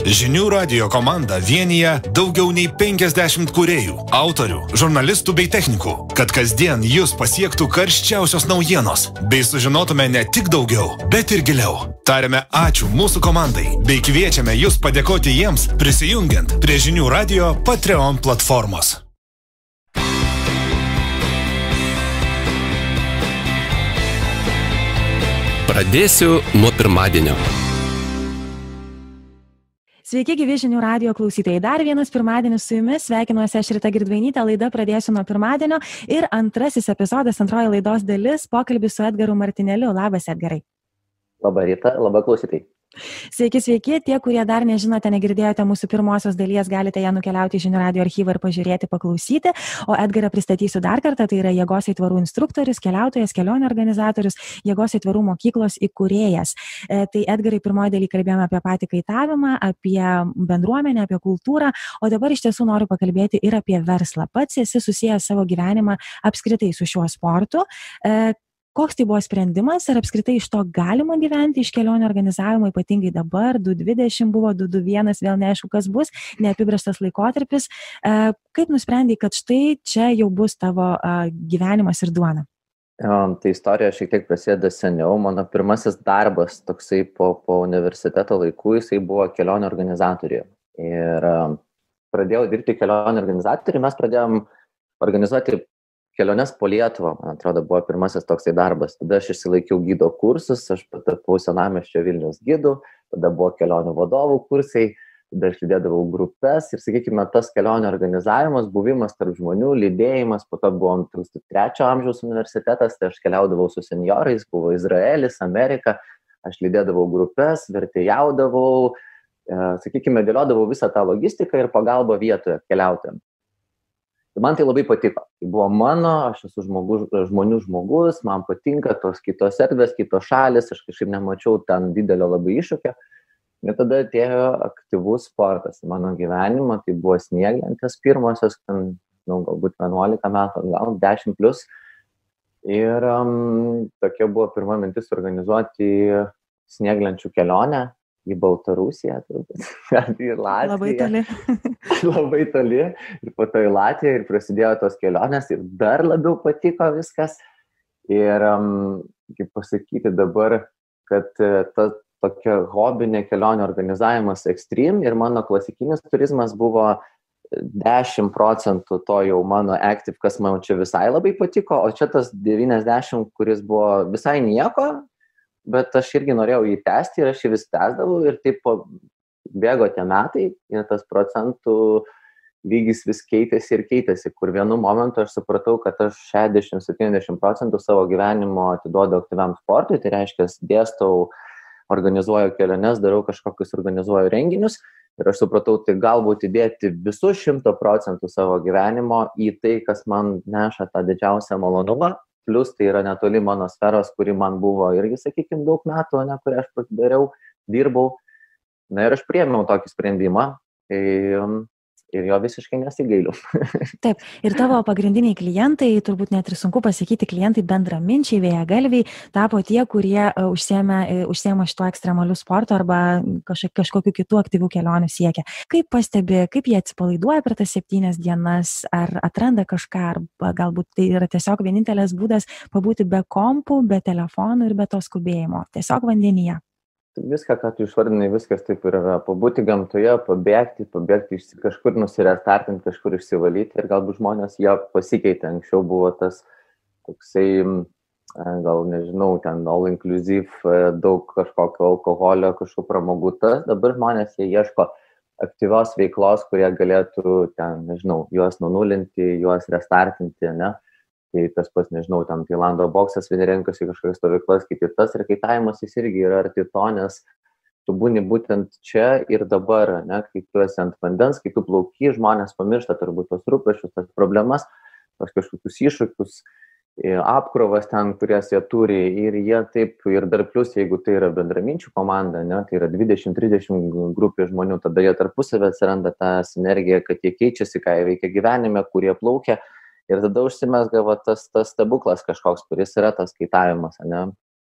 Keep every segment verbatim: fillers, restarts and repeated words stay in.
Žinių radijo komanda vienyje daugiau nei penkiasdešimt kūrėjų, autorių, žurnalistų bei technikų, kad kasdien jūs pasiektų karščiausios naujienos, bei sužinotume ne tik daugiau, bet ir giliau. Tariame ačiū mūsų komandai, bei kviečiame jūs padėkoti jiems, prisijungiant prie Žinių radijo Patreon platformos. Pradėsiu nuo pirmadienio. Sveiki, gyvi Žinių radijo klausytojai. Dar vienas pirmadienis su jumis. Sveikinuosi aš Rita Girdvainytė. Laida Pradėsiu nuo pirmadienio. Ir antrasis epizodas, antroji laidos dalis, pokalbis su Edgaru Martineliu. Labas, Edgarai. Labą rytą, labą klausytojai. Sveiki, sveiki. Tie, kurie dar nežinote, negirdėjote mūsų pirmosios dalies, galite ją nukeliauti į Žinių radijo archyvą ir pažiūrėti, paklausyti. O Edgarą pristatysiu dar kartą. Tai yra Jėgos aitvarų instruktorius, keliautojas, kelionių organizatorius, Jėgos aitvarų mokyklos įkūrėjas. E, tai Edgarai, pirmoji daly kalbėjome apie patį kaitavimą, apie bendruomenę, apie kultūrą, o dabar iš tiesų noriu pakalbėti ir apie verslą. Pats esi susijęs savo gyvenimą apskritai su šiuo sportu. E, Koks tai buvo sprendimas ir apskritai iš to galima gyventi, iš kelionių organizavimo, ypatingai dabar, du dvidešimt buvo, du du vienas, vėl neaišku, kas bus, neapibrėžtas laikotarpis. Kaip nusprendei, kad štai čia jau bus tavo gyvenimas ir duona? Tai istorija šiek tiek prasideda seniau. Mano pirmasis darbas toksai po, po universiteto laikų, jisai buvo kelionių organizatoriuje. Ir pradėjau dirbti kelionių organizatorių, mes pradėjom organizuoti keliones po Lietuvą, man atrodo, buvo pirmasis toksai darbas. Tada aš išsilaikiau gido kursus, aš patapau Senamiesčio Vilniaus gidu, tada buvo kelionių vadovų kursai, tada aš lydėdavau grupes ir, sakykime, tas kelionių organizavimas, buvimas tarp žmonių, lydėjimas, po to buvom trečio amžiaus universitetas, tai aš keliaudavau su senjorais, buvo Izraelis, Amerika, aš lydėdavau grupes, vertėjaudavau, sakykime, dėliodavau visą tą logistiką ir pagalbą vietoje keliautojams. Man tai labai patiko. Tai buvo mano, aš esu žmogus, žmonių žmogus, man patinka tos kitos erdvės, kitos šalis, aš kažkaip nemačiau ten didelio labai iššūkio. Ir tada atėjo aktyvus sportas į mano gyvenimą, tai buvo snieglentės pirmosios, ten, nu, galbūt vienuolika metų, gal dešimt plus. Ir um, tokia buvo pirma mintis organizuoti snieglenčių kelionę į Baltarusiją, turbūt, į Latviją. Labai toli. Labai toli. Ir po to į Latviją ir prasidėjo tos kelionės ir dar labiau patiko viskas. Ir, um, kaip pasakyti dabar, kad ta tokia hobinė kelionių organizavimas Extreme ir mano klasikinis turizmas buvo dešimt procentų to jau mano active, kas man čia visai labai patiko, o čia tas devyniasdešimt, kuris buvo visai nieko, bet aš irgi norėjau jį tęsti ir aš jį vis tęsdavau ir taip bėgo tie metai ir tas procentų lygis vis keitėsi ir keitėsi, kur vienu momentu aš supratau, kad aš šešiasdešimt septyniasdešimt procentų savo gyvenimo atiduodu aktyviam sportui, tai reiškia, dėstau, organizuoju keliones, darau kažkokius, organizuoju renginius ir aš supratau, tai galbūt įdėti visus šimto procentų savo gyvenimo į tai, kas man neša tą didžiausią malonumą. Plus tai yra netoli mano sferos, kuri man buvo irgi, sakykime, daug metų, ne, kurį aš dariau, dirbau. Na ir aš priėmiau tokį sprendimą ir, ir jo visiškai nesigailiu. Taip, ir tavo pagrindiniai klientai, turbūt net ir sunku pasakyti, klientai bendraminčiai, vėjagalviai, tapo tie, kurie užsiema, užsiema šito ekstremalių sporto arba kažkokiu, kažkokiu kitų aktyvių kelionių siekia. Kaip pastebi, kaip jie atsipalaiduoja per tas septynias dienas, ar atranda kažką, arba galbūt tai yra tiesiog vienintelis būdas pabūti be kompų, be telefonų ir be to skubėjimo, tiesiog vandenyje. Viską, ką tu išvardinai, viskas taip ir yra. Pabūti gamtoje, pabėgti, pabėgti kažkur nusirestartinti, kažkur išsivalyti ir galbūt žmonės jie pasikeitė. Anksčiau buvo tas toksai, gal nežinau, ten all inclusive, daug kažkokio alkoholio, kažkokio pramogų. Tas dabar žmonės jie ieško aktyvios veiklos, kurie galėtų ten, nežinau, juos nunulinti, juos restartinti, ne? Tai tas pats, nežinau, ten Tailando boksas, vieni renkasi kažkokias stovyklas, kiti tas ir kaitavimas jis irgi yra arti to, nes tu būni būtent čia ir dabar, ne, kai tu esi ant vandens, kai tu plauki, žmonės pamiršta turbūt tos rūpesčius, tas problemas, tos kažkokius iššūkius, apkrovas ten, kurias jie turi ir jie taip, ir dar plus, jeigu tai yra bendraminčių komanda, ne, tai yra dvidešimt trisdešimt grupė žmonių, tada jie tarpusavę atsiranda tą sinergiją, kad jie keičiasi, ką jie veikia gyvenime, kurie plaukia. Ir tada užsimesga va, tas, tas stebuklas kažkoks, kuris yra tas kaitavimas, ne?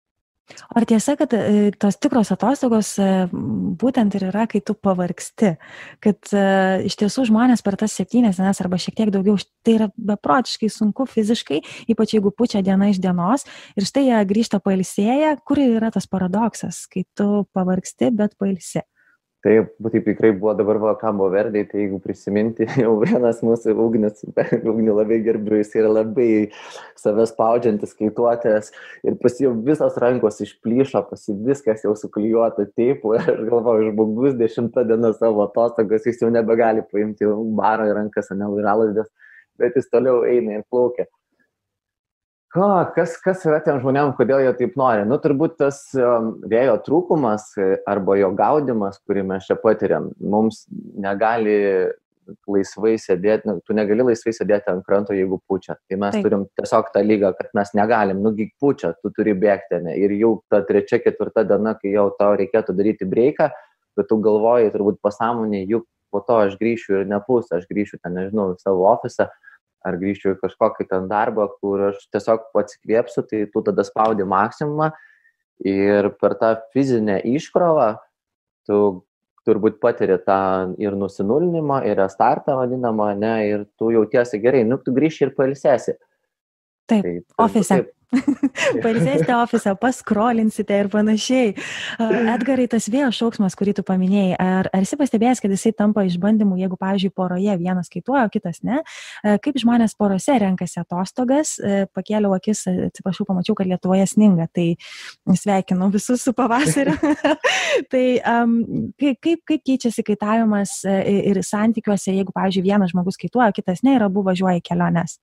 Ar tiesa, kad e, tos tikros atostogos e, būtent ir yra, kai tu pavargsti, kad e, iš tiesų žmonės per tas septynias dienas arba šiek tiek daugiau, tai yra beprotiškai sunku fiziškai, ypač jeigu pučia diena iš dienos ir štai jie grįžta pailsėję, kur yra tas paradoksas, kai tu pavargsti, bet pailsi. Taip, taip tikrai buvo dabar va Kambo Verdei, tai jeigu prisiminti, jau vienas mūsų ugnis, ugnį labai gerbiu, jis yra labai savęs spaudžiantis, skaituotės ir pas jau visos rankos išplyšo, pas jį viskas jau suklijuota teipu ir aš galvoju, žmogus dešimtą dieną savo atostogas, jis jau nebegali paimti baro į rankas, ne vairalasdės, bet jis toliau eina ir plaukia. Ko, kas, kas yra tiem žmonėm, kodėl jie taip nori? Nu, turbūt tas um, vėjo trūkumas arba jo gaudimas, kurį mes čia patiriam, mums negali laisvai sėdėti, nu, tu negali laisvai sėdėti ant kranto, jeigu pučia. Tai mes Taip. turim tiesiog tą lygą, kad mes negalim, nugi pučia, tu turi bėgti, ne? Ir jau ta trečia, ketvirta diena, kai jau tau reikėtų daryti breiką, bet tu galvoji, turbūt pasąmonė, juk po to aš grįšiu ir nepūs, aš grįšiu ten, nežinau, į savo ofisą, ar grįžčiau į kažkokį ten darbą, kur aš tiesiog atsikvėpsiu, tai tu tada spaudi maksimumą ir per tą fizinę iškrovą tu turbūt patiri tą ir nusinulinimą, ir restartą vadinamą, ne, ir tu jautiesi gerai, nu, tu grįši ir pailsėsi. Taip, tai, ofise. Pailsėsite ofise, paskrolinsite ir panašiai. Edgarai, tas vėjo šauksmas, kurį tu paminėjai, ar, ar esi pastebėjęs, kad jisai tampa išbandymu, jeigu, pavyzdžiui, poroje vienas kaituoja, o kitas ne? Kaip žmonės porose renkasi atostogas? Pakėliau akis, atsiprašau, pamačiau, kad Lietuvoje sninga, tai sveikinu visus su pavasariu. Tai um, kaip, kaip keičiasi kaitavimas ir santykiuose, jeigu, pavyzdžiui, vienas žmogus kaituoja, o kitas ne, ir abu važiuoja į keliones?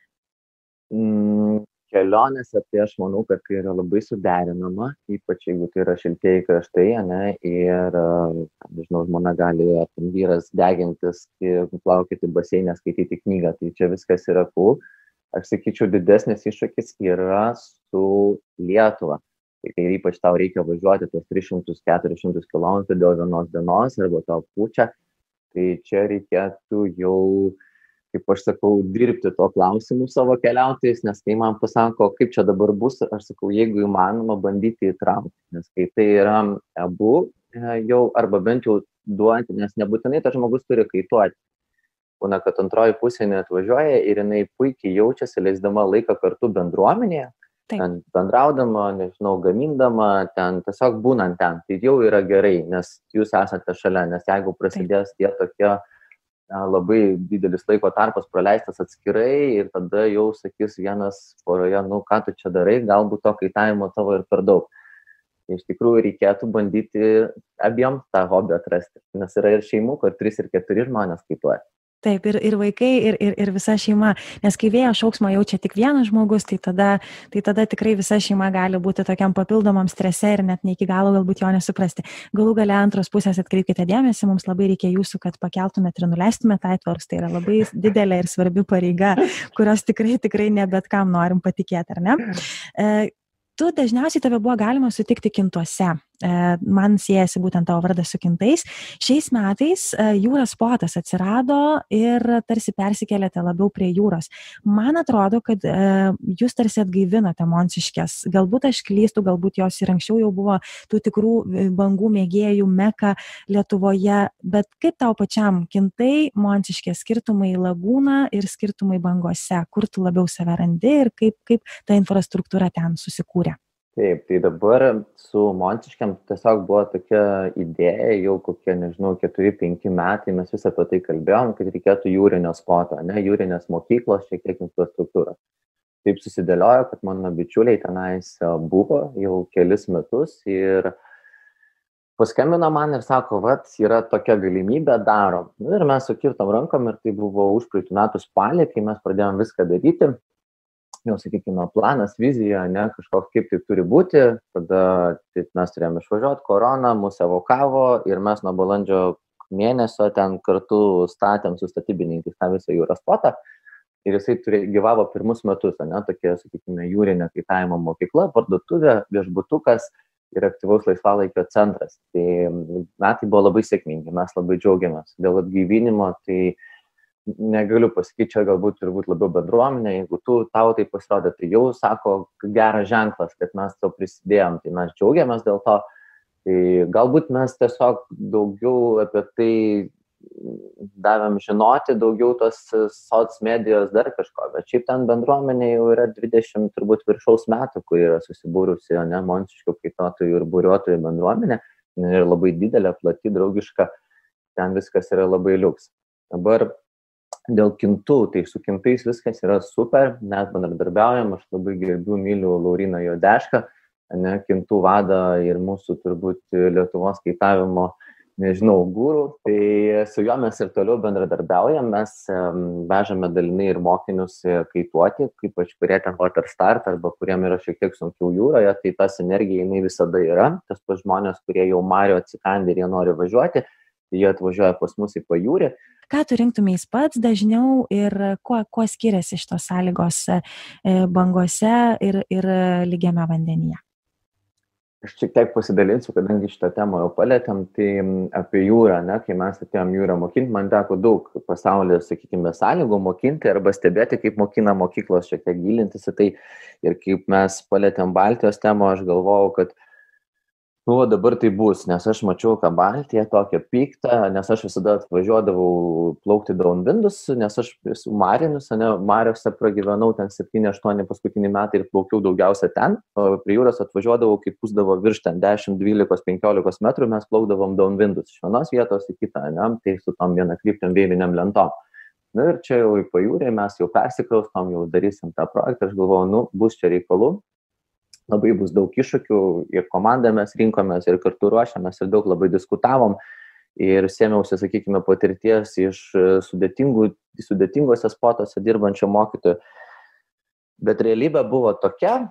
Mm. Kelionėse, tai aš manau, kad tai yra labai suderinama, ypač jeigu tai yra šiltieji kraštai, ne, ir, nežinau, žmona gali, ar vyras degintis, plaukioti baseinę, skaityti knygą, tai čia viskas yra cool. Aš sakyčiau, didesnis iššūkis yra su Lietuva. Tai ypač tau reikia važiuoti tos tris šimtus keturis šimtus kilometrų dėl vienos dienos, arba tau pučia, tai čia reikėtų jau, kaip aš sakau, dirbti to klausimu savo keliautojais, nes kai man pasako, kaip čia dabar bus, aš sakau, jeigu įmanoma, bandyti įtraukti, nes kai tai yra abu jau, arba bent jau duoti, nes nebūtinai tas žmogus turi kaituoti. Būna, kad antroji pusė neatvažiuoja ir jinai puikiai jaučiasi, leisdama laiką kartu bendruomenėje, ten bendraudama, nežinau, gamindama, ten tiesiog būnant ten, tai jau yra gerai, nes jūs esate šalia, nes jeigu prasidės tie tokie labai didelis laiko tarpas praleistas atskirai ir tada jau sakys vienas poroje, nu ką tu čia darai, galbūt to kaitavimo tavo ir per daug. Iš tikrųjų reikėtų bandyti abiem tą hobį atrasti, nes yra ir šeimų, kur trys ir keturi žmonės kaituoja. Taip, ir, ir vaikai, ir, ir, ir visa šeima, nes kai vėjo šauksmą jaučia tik vienas žmogus, tai tada, tai tada tikrai visa šeima gali būti tokiam papildomam strese ir net ne iki galo galbūt jo nesuprasti. Galų gale antros pusės atkreipkite dėmesį, mums labai reikia jūsų, kad pakeltumėt ir nuleistumėt aitvarus, tai yra labai didelė ir svarbi pareiga, kurios tikrai, tikrai ne bet kam norim patikėti, ar ne? E, tu dažniausiai tave buvo galima sutikti Kintuose. Man siejasi būtent tavo vardas su Kintais. Šiais metais jūros spotas atsirado ir tarsi persikėlėte labiau prie jūros. Man atrodo, kad jūs tarsi atgaivinote Monciškes. Galbūt aš klystu, galbūt jos ir anksčiau jau buvo tų tikrų bangų mėgėjų meka Lietuvoje, bet kaip tau pačiam Kintai, Monciškės, skirtumai lagūną ir skirtumai bangose? Kur tu labiau save randi ir kaip, kaip ta infrastruktūra ten susikūrė? Taip, tai dabar su Monciškėm tiesiog buvo tokia idėja, jau kokie, nežinau, keturi penki metai mes vis apie tai kalbėjom, kad reikėtų jūrinio spoto, ne, jūrinės mokyklos, šiek tiek infrastruktūros. Taip susidėliojo, kad mano bičiuliai tenais buvo jau kelis metus ir paskambino man ir sako, vat, yra tokia galimybė, darom. Ir mes sukirtom rankom ir tai buvo už praeitų metų spalį, kai mes pradėjom viską daryti. Jau, sakykime, planas, vizija, ne, kažkoks kaip tai turi būti, tada tai mes turėjome išvažiuoti, korona, mūsų evokavo ir mes nuo balandžio mėnesio ten kartu statėm su statybininkais tą visą jūros spotą ir jisai turė, gyvavo pirmus metus, ne, tokia, sakykime, jūrinė kaitavimo mokykla, parduotuvė, viešbutukas ir aktyvaus laisvalaikio centras. Tai metai buvo labai sėkmingi, mes labai džiaugiamės. Dėl atgaivinimo, tai negaliu pasakyti, čia galbūt turbūt labiau bendruomenė, jeigu tu tau tai pasirodė, tai jau sako geras ženklas, kad mes to prisidėjom, tai mes džiaugiamės dėl to. Tai galbūt mes tiesiog daugiau apie tai davėm žinoti, daugiau tos soc medijos dar kažko, bet šiaip ten bendruomenė jau yra dvidešimt turbūt viršaus metų, kur yra susibūrusi, ne, Mončiškių kaituotojų ir buriuotojų bendruomenė, ir labai didelė, plati, draugiška, ten viskas yra labai liuks. Dabar dėl kintų, tai su kintais viskas yra super, mes bendradarbiaujam, aš labai gerbiu, myliu Lauriną Juodešką, ne, kintų vadą ir mūsų turbūt Lietuvos kaitavimo, nežinau, gūrų, tai su juo mes ir toliau bendradarbiaujam, mes vežame dalinai ir mokinius kaituoti, ypač kurie ten water start arba kuriem yra šiek tiek sunkiau jūroje, tai tas energija jinai visada yra, tas pas žmonės, kurie jau mario atsikandė ir jie nori važiuoti, tai jie atvažiuoja pas mus į pajūrį. Ką tu rinktumės pats dažniau ir kuo, kuo skiriasi šitos sąlygos bangose ir, ir lygiame vandenyje? Aš šiek tiek pasidalinsiu, kadangi šitą temą jau palėtėm, tai apie jūrą, ne, kai mes atėjom jūrą mokinti, man teko daug pasaulyje, sakykime, sąlygų mokinti arba stebėti, kaip mokina mokyklos, šiek tiek gilintis į tai. Ir kaip mes palėtėm Baltijos temą, aš galvojau, kad nu, dabar tai bus, nes aš mačiau, ką Baltija tokia pyktą, nes aš visada atvažiuodavau plaukti downwindus, nes aš esu Marinus, ne, Mariose pragyvenau ten septyni aštuoni paskutiniai metai ir plaukiau daugiausia ten, o prie jūros atvažiuodavau, kai pusdavo virš ten dešimt dvylika penkiolika metrų, mes plaukdavom downwindus iš vienos vietos į kitą, ne, tai su tom vienakryptėm vėviniam lentom. Na ir čia jau į pajūrį mes jau persikraustom, jau darysim tą projektą, aš galvoju, nu, bus čia reikalų. Labai bus daug iššūkių ir komandą mes rinkomės ir kartu ruošiamės ir daug labai diskutavom ir sėmiausi, sakykime, patirties iš sudėtingų, sudėtingose spotose dirbančio mokytojo. Bet realybė buvo tokia,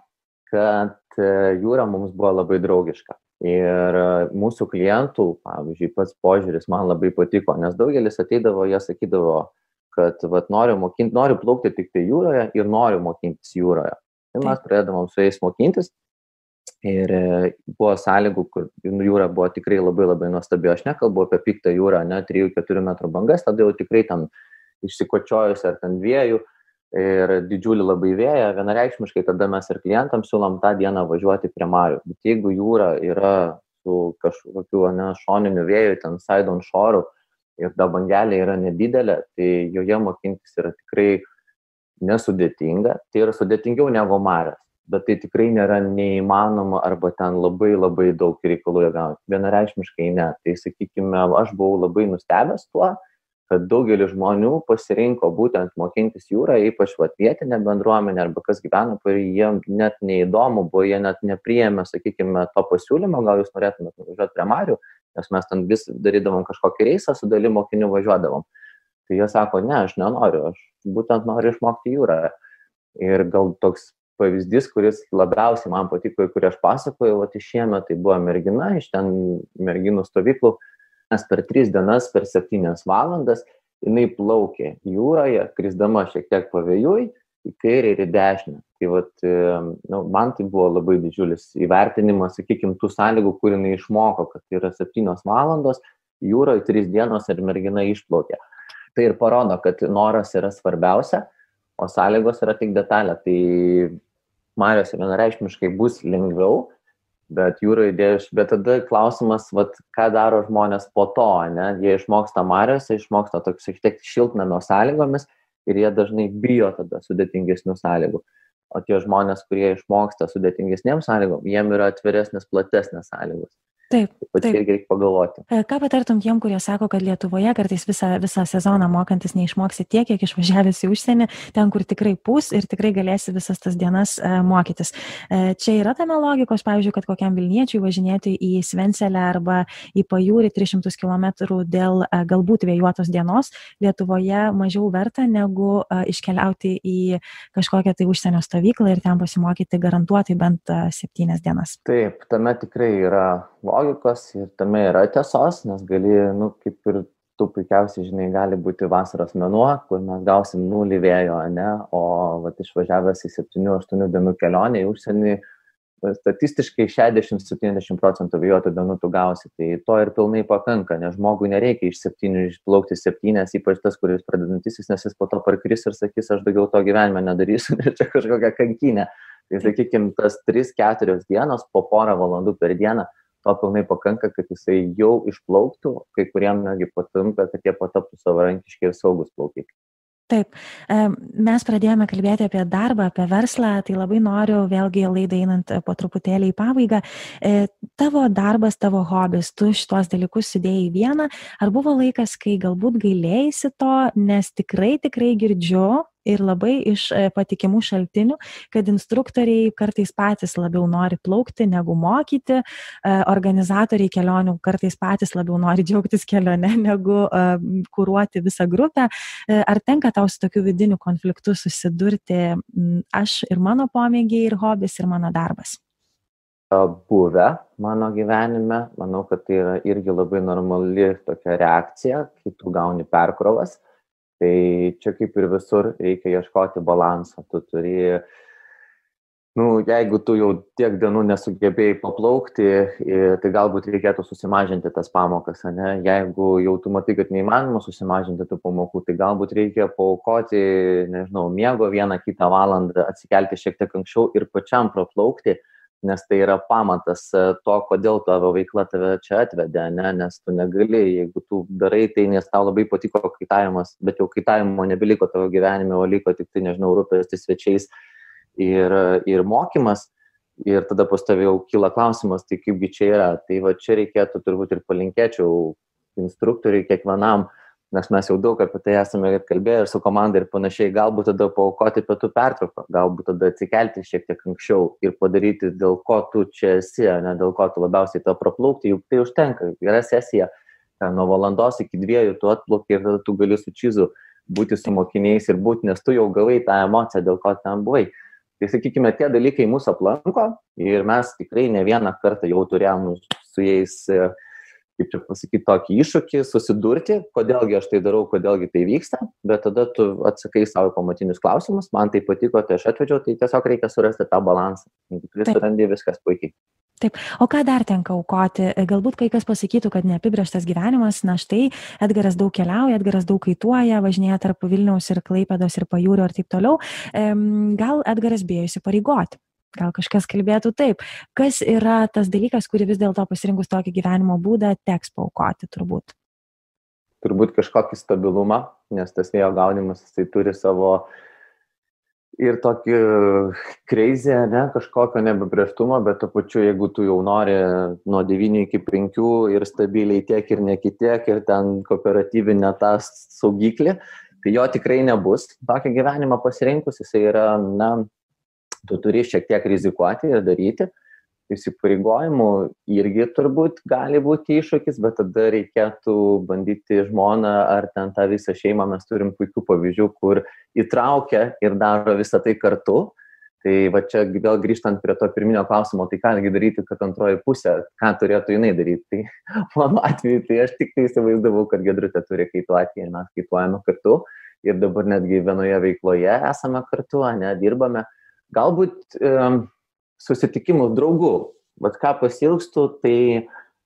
kad jūra mums buvo labai draugiška. Ir mūsų klientų, pavyzdžiui, pats požiūris man labai patiko, nes daugelis ateidavo, jie sakydavo, kad vat, noriu, mokinti, noriu plaukti tik tai jūroje ir noriu mokintis jūroje. Tai mes pradėdavom su jais mokintis ir buvo sąlygų, kur jūra buvo tikrai labai labai nuostabi. Aš nekalbu apie piktą jūrą, ne, trijų keturių metrų bangas, tada jau tikrai ten išsikočiojus ar ten dviejų ir didžiulį labai vėją. Vienareikšmiškai tada mes ir klientams siūlom tą dieną važiuoti prie marių. Bet jeigu jūra yra su kažkokiu, ne, šoniniu vėju, ten side on shore ir ta bangelė yra nedidelė, tai joje mokintis yra tikrai nesudėtinga, tai yra sudėtingiau negu marios, bet tai tikrai nėra neįmanoma arba ten labai labai daug reikalų gauti. Vienareikšmiškai ne. Tai sakykime, aš buvau labai nustebęs tuo, kad daugelis žmonių pasirinko būtent mokintis jūrą, ypač vat, vietinė bendruomenė arba kas gyvena, kur jiem net neįdomu buvo, jie net nepriėmė, sakykime, to pasiūlymo, gal jūs norėtumėte važiuoti prie marių, nes mes ten vis darydavom kažkokį reisą, su dalim mokinių važiuodavom. Tai jie sako, ne, aš nenoriu, aš būtent noriu išmokti jūrą. Ir gal toks pavyzdys, kuris labiausiai man patiko, kurį aš pasakojau, vat, šiemet tai buvo mergina, iš ten merginų stovyklų, nes per tris dienas, per septynias valandas, jinai plaukė jūroje, krisdama šiek tiek pavėjui, į kairę ir į dešinę. Tai vat, nu, man tai buvo labai didžiulis įvertinimas, sakykime, tų sąlygų, kur jinai išmoko, kad tai yra septynios valandos, jūroje tris dienos ir mergina išplaukė. Tai ir parodo, kad noras yra svarbiausia, o sąlygos yra tik detalė. Tai mariose vienareikšmiškai bus lengviau, bet jūroje idėjus, bet tada klausimas, vat, ką daro žmonės po to, ne? Jie išmoksta mariose, išmoksta tokius šiek tiek šiltnamio sąlygomis ir jie dažnai bijo tada sudėtingesnių sąlygų. O tie žmonės, kurie išmoksta sudėtingesnėm sąlygom, jiem yra atviresnės, platesnės sąlygos. Taip, taip. Irgi reikia pagalvoti. Ką patartum tiem, kurie sako, kad Lietuvoje kartais visą, visą sezoną mokantis neišmoksi tiek, kiek išvažiavęs į užsienį, ten, kur tikrai pūs ir tikrai galėsi visas tas dienas e, mokytis. E, čia yra tame logikos, pavyzdžiui, kad kokiam Vilniečiui važinėti į Svencelę arba į pajūrį tris šimtus kilometrų dėl e, galbūt vėjuotos dienos Lietuvoje mažiau verta negu e, iškeliauti į kažkokią tai užsienio stovyklą ir ten pasimokyti garantuotai bent e, septynias dienas. Taip, tame tikrai yra logikos ir tame yra tiesos, nes gali, nu, kaip ir tu puikiausiai žinai, gali būti vasaros mėnuo, kur mes gausim nulį vėjo, ne, o vat, išvažiavęs į septynių aštuonių dienų kelionę į užsienį, statistiškai šešiasdešimt iki septyniasdešimt procentų vėjuotų dienų tu gausi, tai to ir pilnai pakanka, nes žmogui nereikia iš septynių išplaukti septynias, ypač tas, kuris pradedantisis, nes jis po to parkris ir sakys, aš daugiau to gyvenime nedarysiu, nes čia kažkokia kankinė. Tai sakykime, tas tris keturios dienos po porą valandų per dieną, to pilnai pakanka, kad jisai jau išplauktų, kai kuriem netgi patampa, kad jie pataptų savarankiški ir saugus plaukikai. Taip, mes pradėjome kalbėti apie darbą, apie verslą, tai labai noriu vėlgi laidai einant po truputėlį į pabaigą. Tavo darbas, tavo hobis, tu šitos dalykus sudėjai į vieną, ar buvo laikas, kai galbūt gailėjaisi to, nes tikrai, tikrai girdžiu ir labai iš patikimų šaltinių, kad instruktoriai kartais patys labiau nori plaukti negu mokyti, organizatoriai kelionių kartais patys labiau nori džiaugtis kelione negu kuruoti visą grupę. Ar tenka tau su tokiu vidiniu konfliktu susidurti aš ir mano pomėgiai ir hobis ir mano darbas? Buvę mano gyvenime, manau, kad tai yra irgi labai normali tokia reakcija, kai tu gauni perkrovas. Tai čia kaip ir visur reikia ieškoti balanso. Tu turi, nu, jeigu tu jau tiek dienų nesugebėjai paplaukti, tai galbūt reikėtų susimažinti tas pamokas, ne? Jeigu jau tu matai, kad neįmanoma susimažinti tų pamokų, tai galbūt reikia paaukoti, nežinau, miego vieną kitą valandą, atsikelti šiek tiek anksčiau ir pačiam praplaukti, nes tai yra pamatas to, kodėl tavo veikla tave čia atvedė, ne? Nes tu negali, jeigu tu darai tai, nes tau labai patiko kaitavimas, bet jau kaitavimo nebeliko tavo gyvenime, o liko tik tai, nežinau, rūpestis svečiais ir, ir mokymas, ir tada pas tave jau kyla klausimas, tai kaipgi čia yra. Tai va čia reikėtų turbūt ir palinkėčiau instruktoriui kiekvienam, nes mes jau daug apie tai esame kalbėję ir su komanda ir panašiai, galbūt tada paaukoti pietų pertrauką, galbūt tada atsikelti šiek tiek anksčiau ir padaryti, dėl ko tu čia esi, ne, dėl ko tu labiausiai to praplaukti, juk tai užtenka. Gera sesija, nuo valandos iki dviejų tu atplauki ir tada tu gali su čizu būti su mokiniais ir būti, nes tu jau gavai tą emociją, dėl ko ten buvai. Tai sakykime, tie dalykai mūsų aplanko ir mes tikrai ne vieną kartą jau turėjom su jais, kaip čia pasakyti, tokį iššūkį, susidurti, kodėlgi aš tai darau, kodėlgi tai vyksta, bet tada tu atsakai savo pamatinius klausimus, man tai patiko, tai aš atvedžiau, tai tiesiog reikia surasti tą balansą. Jeigu tu surandi, viskas puikiai. Taip, o ką dar tenka aukoti? Galbūt kai kas pasakytų, kad neapibrėžtas gyvenimas, na štai, Edgaras daug keliauja, Edgaras daug kaituoja, važinėja tarp Vilniaus ir Klaipėdos ir Pajūrio ir taip toliau. Gal Edgaras bijo įsipareigoti? Gal kažkas kalbėtų taip. Kas yra tas dalykas, kurį vis dėlto pasirinkus tokį gyvenimo būdą teks paaukoti turbūt? Turbūt kažkokį stabilumą, nes tas vėjo gaudimas, jisai turi savo ir tokį crazy, ne, kažkokio nebebrėžtumo, bet to pačiu, jeigu tu jau nori nuo devynių iki penkių ir stabiliai tiek ir nekitiek ir ten kooperatyvinę tą saugiklį, tai jo tikrai nebus. Tokį gyvenimą pasirinkus, jisai yra, na, tu turi šiek tiek rizikuoti ir daryti. Įsipareigojimų irgi turbūt gali būti iššūkis, bet tada reikėtų bandyti žmoną ar ten tą visą šeimą. Mes turim puikių pavyzdžių, kur įtraukia ir daro visą tai kartu. Tai va čia vėl grįžtant prie to pirminio klausimo, tai kągi daryti, kad antroji pusė, ką turėtų jinai daryti. Tai mano atveju, tai aš tik tai įsivaizdavau, kad Giedrutė turi kaituoti ir mes kaituojame kartu. Ir dabar netgi vienoje veikloje esame kartu, ne, dirbame. Galbūt um, susitikimų draugų, bet ką pasilgstu, tai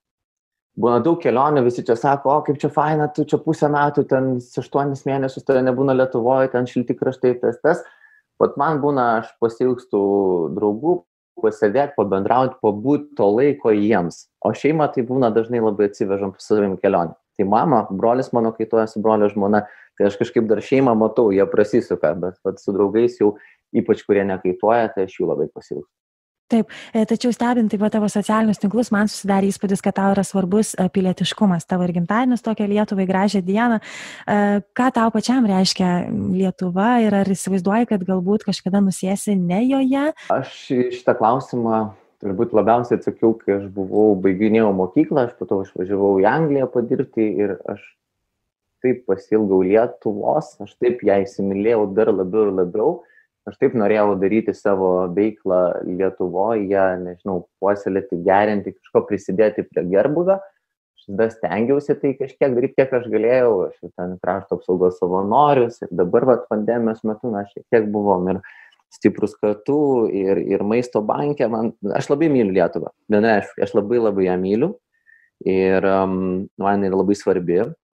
būna daug kelionių, visi čia sako, o kaip čia faina, tu čia pusę metų, ten aštuonis mėnesius tave nebūna Lietuvoje, ten šilti kraštai, tas, tas. Bet man būna, aš pasilgstu draugų, pasėdėti, pabendrauti, pabūti to laiko jiems. O šeima tai būna dažnai labai atsivežam su savim kelionę. Tai mama, brolis mano kaituoja su brolio žmona, tai aš kažkaip dar šeimą matau, jie prasisuka, bet, bet su draugais jau, ypač kurie nekaituoja, tai aš jų labai pasilgstu. Taip, tačiau stebint taip pat tavo socialinius tinklus, man susidarė įspūdis, kad tau yra svarbus pilietiškumas, tavo ir gimtadienis tokia Lietuvai gražią dieną. Ką tau pačiam reiškia Lietuva ir ar įsivaizduoji, kad galbūt kažkada nusėsi ne joje? Aš šitą klausimą turbūt labiausiai atsakiau, kai aš buvau, baiginėjau mokyklą, aš po to išvažiavau į Angliją padirbti ir aš taip pasilgau Lietuvos, aš taip ją įsimylėjau dar labiau ir labiau. Aš taip norėjau daryti savo veiklą Lietuvoje, nežinau, puoselėti, gerinti, kažko prisidėti prie gerbūvio. Aš tada stengiausi tai kažkiek daryti, kiek aš galėjau. Aš ten krašto apsaugos savanorius ir dabar vat, pandemijos metu mes šiek tiek buvom ir stiprus kartu ir, ir maisto banke. Man, aš labai myliu Lietuvą. Vienareiškiai, aš labai labai ją myliu ir um, man yra labai svarbi.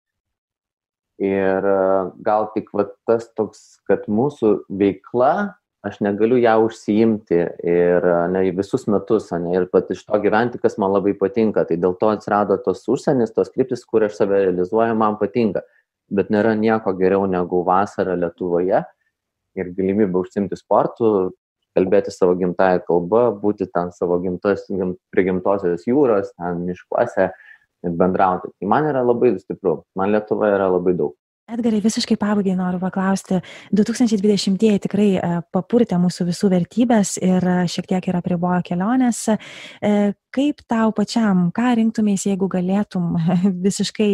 Ir uh, gal tik va, tas toks, kad mūsų veikla, aš negaliu ją užsiimti ir ne visus metus, ne, ir pat iš to gyventi, kas man labai patinka. Tai dėl to atsirado tos užsienis, tos kryptis, kur aš save realizuoju, man patinka. Bet nėra nieko geriau negu vasara Lietuvoje ir galimybė užsiimti sportu, kalbėti savo gimtąją kalbą, būti ten savo gimtos, gim, prie gimtosios jūros, ten miškuose ir bendrauti. Tai man yra labai stipru, man Lietuva yra labai daug. Edgarai, visiškai pabaigai noriu paklausti, du tūkstančiai dvidešimtieji tikrai papurtė mūsų visų vertybės ir šiek tiek yra apribojo kelionės. Kaip tau pačiam, ką rinktumės, jeigu galėtum visiškai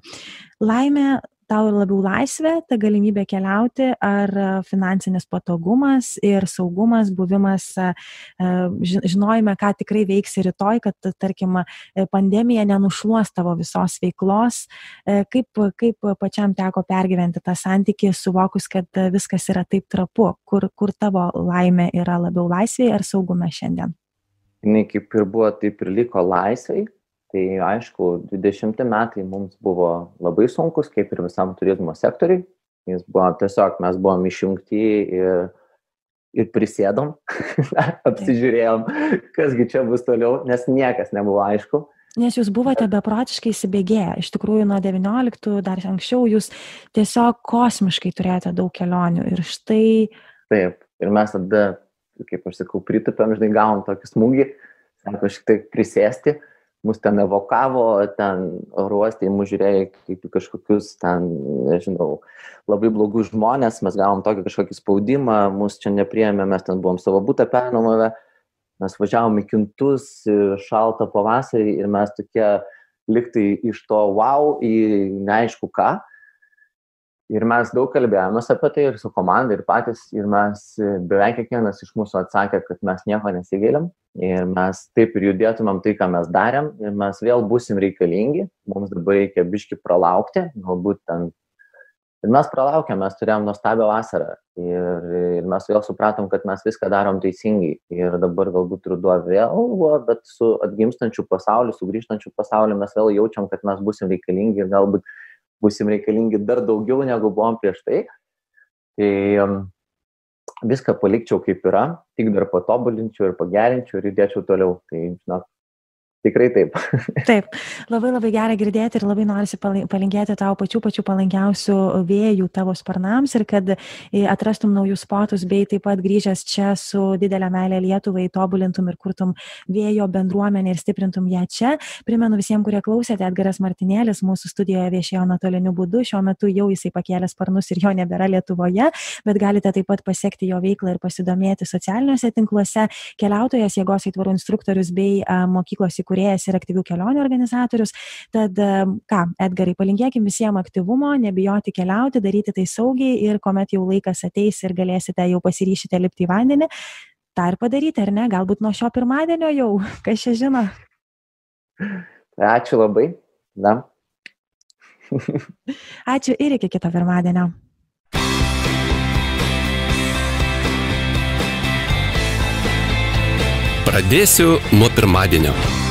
laimė, tau labiau laisvė, ta galimybė keliauti, ar finansinis patogumas ir saugumas, buvimas, žinojime, ką tikrai veiksi rytoj, kad, tarkim, pandemija nenušluos tavo visos veiklos. Kaip, kaip pačiam teko pergyventi tą santykį, suvokus, kad viskas yra taip trapu, kur, kur tavo laimė yra labiau laisvėje ar saugume šiandien? Jinai kaip ir buvo, taip ir liko laisvėje. Tai aišku, dvidešimti metai mums buvo labai sunkus, kaip ir visam turizmo sektoriui. Jis buvo tiesiog, mes buvom išjungti ir, ir prisėdom, apsižiūrėjom, kasgi čia bus toliau, nes niekas nebuvo aišku. Nes jūs buvote beprotiškai įsibėgėję. Iš tikrųjų, nuo devynioliktų, dar anksčiau, jūs tiesiog kosmiškai turėjote daug kelionių. Ir štai... Taip, ir mes tada, kaip aš sakau, pritupėm, žinai, gavom tokį smūgį, sako, šiek tiek prisėsti. Mus ten evokavo, ten ruostė, mus žiūrėjo kaip kažkokius ten, nežinau, labai blogus žmonės, mes gavom tokį kažkokį spaudimą, mus čia nepriėmė, mes ten buvom savo butą pernuomavę, mes važiavom į Kintus, šaltą pavasarį ir mes tokie liktai iš to wow į neaišku ką. Ir mes daug kalbėjomės apie tai ir su komanda, ir patys, ir mes beveik kiekvienas iš mūsų atsakė, kad mes nieko nesigėlėm. Ir mes taip ir judėtumėm tai, ką mes darėm, ir mes vėl būsim reikalingi, mums dabar reikia biškį pralaukti, galbūt ten. Ir mes pralaukėm, mes turėjom nuostabią vasarą ir, ir mes vėl supratom, kad mes viską darom teisingai. Ir dabar galbūt ruduo vėl, bet su atgimstančiu pasauliu, sugrįžtančiu pasauliu mes vėl jaučiam, kad mes būsim reikalingi ir galbūt būsim reikalingi dar daugiau, negu buvom prieš tai. Tai um, viską palikčiau kaip yra, tik dar patobulinčiau ir pagerinčiau ir judėčiau toliau. Tai, žinok, tikrai taip. Taip, labai labai gerai girdėti ir labai norisi palinkėti tau pačių pačių palankiausių vėjų tavo sparnams ir kad atrastum naujus spotus, bei taip pat grįžęs čia su didelė meilė Lietuvai tobulintum ir kurtum vėjo bendruomenę ir stiprintum ją čia. Primenu visiems, kurie klausėte, Edgaras Martinėlis mūsų studijoje viešėjo nuotoliniu būdu, šiuo metu jau jisai pakėlė sparnus ir jo nebėra Lietuvoje, bet galite taip pat pasiekti jo veiklą ir pasidomėti socialiniuose tinkluose. Keliautojas, jėgos aitvarų instruktorius bei a, mokyklos įkūrėjas kūrėjas ir aktyvių kelionių organizatorius. Tad ką, Edgarai, palinkėkim visiems aktyvumo, nebijoti keliauti, daryti tai saugiai ir kuomet jau laikas ateis ir galėsite jau pasiryšite lipti į vandenį, tą ir padaryti, ar ne? Galbūt nuo šio pirmadienio jau, kas čia žino. Ačiū labai. Na. Ačiū ir iki kito pirmadienio. Pradėsiu nuo pirmadienio.